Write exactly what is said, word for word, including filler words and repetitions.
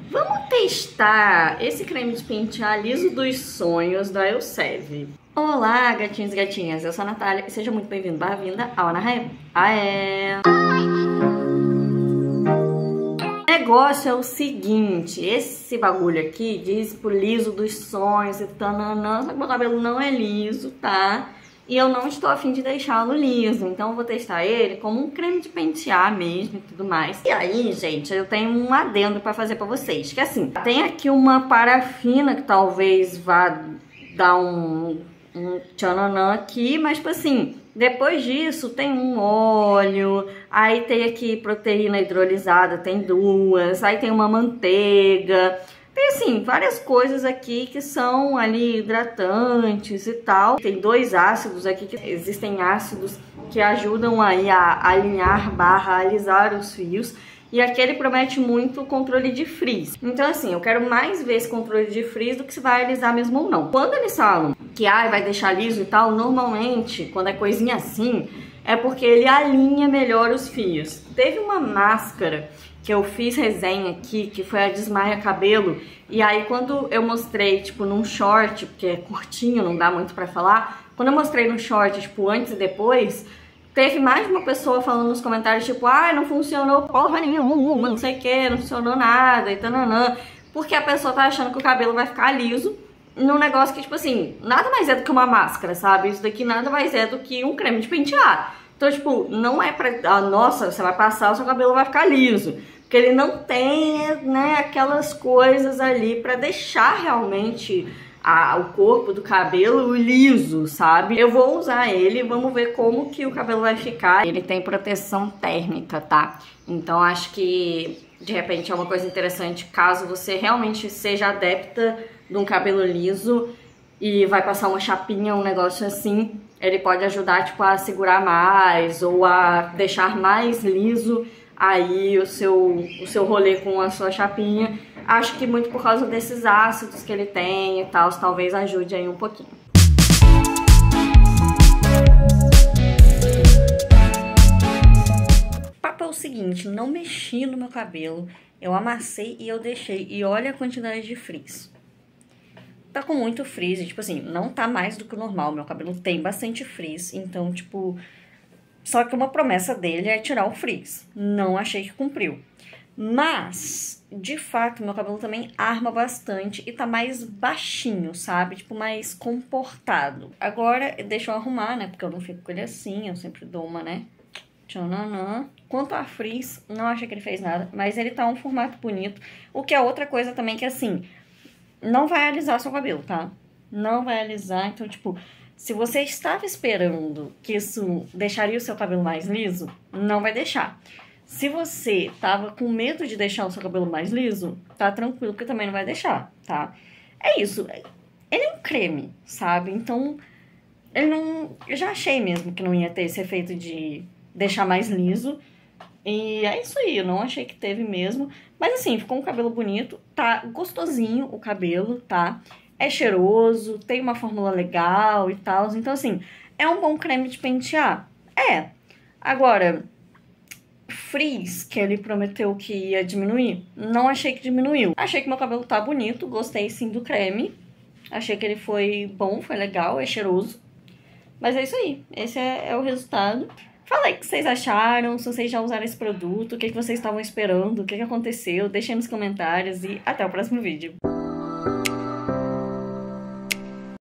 Vamos testar esse creme de pentear liso dos sonhos da Elseve. Olá, gatinhos e gatinhas, eu sou a Natália e seja muito bem-vindo, bem-vinda ao Ana Ré. Aé! O negócio é o seguinte, esse bagulho aqui diz pro liso dos sonhos e tananã, só que meu cabelo não é liso, tá? E eu não estou afim de deixá-lo liso, então eu vou testar ele como um creme de pentear mesmo e tudo mais. E aí, gente, eu tenho um adendo pra fazer pra vocês, que assim, tem aqui uma parafina que talvez vá dar um, um tchananã aqui, mas tipo assim, depois disso tem um óleo, aí tem aqui proteína hidrolisada, tem duas, aí tem uma manteiga... Tem assim, várias coisas aqui que são ali hidratantes e tal. Tem dois ácidos aqui, que existem ácidos que ajudam aí a alinhar barra alisar os fios. E aqui ele promete muito controle de frizz. Então assim, eu quero mais ver esse controle de frizz do que se vai alisar mesmo ou não. Quando eles falam que ah, vai deixar liso e tal, normalmente, quando é coisinha assim, é porque ele alinha melhor os fios. Teve uma máscara que eu fiz resenha aqui, que foi a Desmaia Cabelo, e aí quando eu mostrei, tipo, num short, porque é curtinho, não dá muito pra falar, quando eu mostrei no short, tipo, antes e depois, teve mais de uma pessoa falando nos comentários, tipo, ah, não funcionou porra nenhuma, não sei o que, não funcionou nada, e tananã, porque a pessoa tá achando que o cabelo vai ficar liso, num negócio que, tipo assim, nada mais é do que uma máscara, sabe? Isso daqui nada mais é do que um creme de pentear. Então, tipo, não é pra, ah, nossa, você vai passar, o seu cabelo vai ficar liso. Porque ele não tem, né, aquelas coisas ali pra deixar realmente a, o corpo do cabelo liso, sabe? Eu vou usar ele, vamos ver como que o cabelo vai ficar. Ele tem proteção térmica, tá? Então acho que, de repente, é uma coisa interessante caso você realmente seja adepta de um cabelo liso e vai passar uma chapinha, um negócio assim. Ele pode ajudar, tipo, a segurar mais ou a deixar mais liso aí o seu, o seu rolê com a sua chapinha. Acho que muito por causa desses ácidos que ele tem e tal, talvez ajude aí um pouquinho. O papo é o seguinte, não mexi no meu cabelo, eu amassei e eu deixei, e olha a quantidade de frizz. Tá com muito frizz, tipo assim, não tá mais do que o normal, meu cabelo tem bastante frizz, então, tipo... Só que uma promessa dele é tirar o frizz. Não achei que cumpriu. Mas, de fato, meu cabelo também arma bastante e tá mais baixinho, sabe? Tipo, mais comportado. Agora, deixa eu arrumar, né? Porque eu não fico com ele assim, eu sempre dou uma, né? Tchananã. Quanto a frizz, não achei que ele fez nada, mas ele tá um formato bonito. O que é outra coisa também que, assim, não vai alisar seu cabelo, tá? Não vai alisar, então, tipo... Se você estava esperando que isso deixaria o seu cabelo mais liso, não vai deixar. Se você estava com medo de deixar o seu cabelo mais liso, tá tranquilo, porque também não vai deixar, tá? É isso. Ele é um creme, sabe? Então, ele não... Eu já achei mesmo que não ia ter esse efeito de deixar mais liso. E é isso aí, eu não achei que teve mesmo. Mas assim, ficou um cabelo bonito, tá gostosinho o cabelo, tá? É cheiroso, tem uma fórmula legal e tal. Então, assim, é um bom creme de pentear? É. Agora, frizz, que ele prometeu que ia diminuir, não achei que diminuiu. Achei que meu cabelo tá bonito, gostei sim do creme. Achei que ele foi bom, foi legal, é cheiroso. Mas é isso aí, esse é, é o resultado. Fala aí o que vocês acharam, se vocês já usaram esse produto, o que, que vocês estavam esperando, o que, que aconteceu. Deixem nos comentários e até o próximo vídeo.